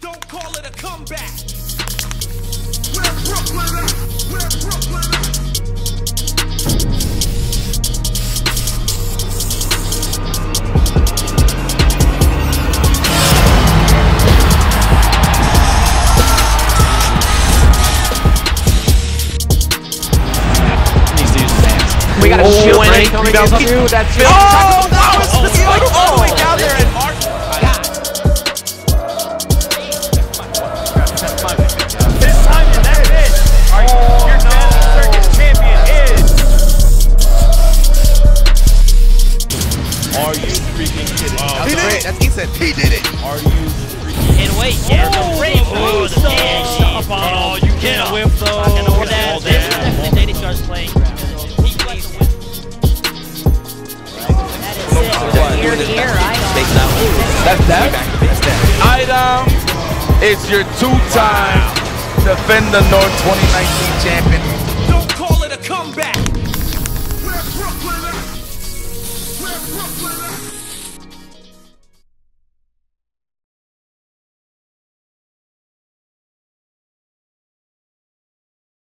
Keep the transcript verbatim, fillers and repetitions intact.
Don't call it a comeback. We're Brooklyn at. We're Brooklyn at. We got a oh, shield break coming down in too. That's oh, oh, that was oh, the spike oh, all the way oh, down there and Mark. This time and that's it. Are you, oh, your no. Madison Circus champion is. Are you freaking kidding? Oh, That's he great. That's Ethan. He did it. Are you freaking And wait, yeah, the break. Oh, the yeah, stop on. Oh, you can't whip those. Not gonna whip that. Oh, This is damn. definitely Danny starts playing. He plays the win. That is it. Ear to ear, I That's that? Item is your two-time Defender North twenty nineteen champion. Don't call it a comeback. We're Brooklyn at. We're Brooklyn at.